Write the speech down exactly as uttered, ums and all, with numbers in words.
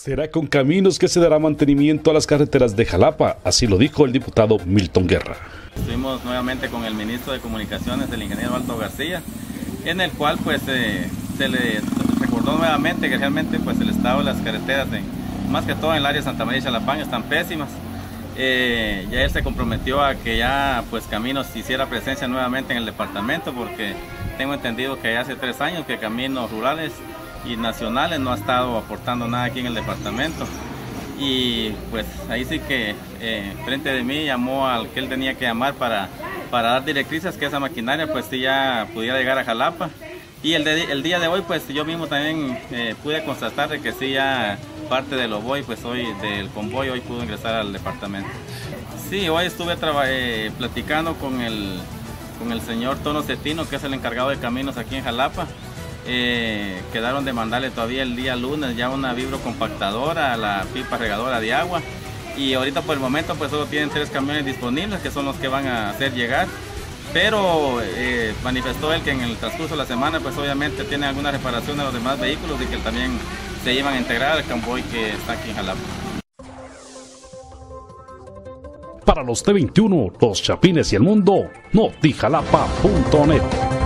Será con Caminos que se dará mantenimiento a las carreteras de Jalapa, así lo dijo el diputado Milton Guerra. Estuvimos nuevamente con el ministro de Comunicaciones, el ingeniero Aldo García, en el cual pues eh, se le recordó nuevamente que realmente pues el estado de las carreteras, de, más que todo en el área de Santa María y Xalapán, están pésimas. Eh, ya él se comprometió a que ya pues Caminos hiciera presencia nuevamente en el departamento, porque tengo entendido que hace tres años que Caminos Rurales y Nacionales no ha estado aportando nada aquí en el departamento. Y pues ahí sí que eh, frente de mí llamó al que él tenía que llamar para, para dar directrices que esa maquinaria pues sí ya pudiera llegar a Jalapa. Y el, de, el día de hoy pues yo mismo también eh, pude constatar de que sí ya parte del ovoy, pues hoy del convoy hoy pudo ingresar al departamento. Sí, hoy estuve eh, platicando con el, con el señor Tono Cetino, que es el encargado de caminos aquí en Jalapa. Eh, quedaron de mandarle todavía el día lunes ya una vibrocompactadora, la pipa regadora de agua, y ahorita por el momento pues solo tienen tres camiones disponibles que son los que van a hacer llegar, pero eh, manifestó él que en el transcurso de la semana pues obviamente tiene alguna reparación de los demás vehículos y que también se iban a integrar al convoy que está aquí en Jalapa. Para los T veintiuno, los Chapines y el mundo, Notijalapa punto net.